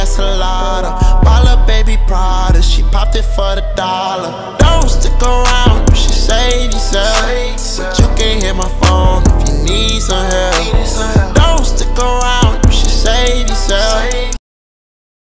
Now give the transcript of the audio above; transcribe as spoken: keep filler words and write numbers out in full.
Castellana. Ball up baby Prada, she popped it for the dollar.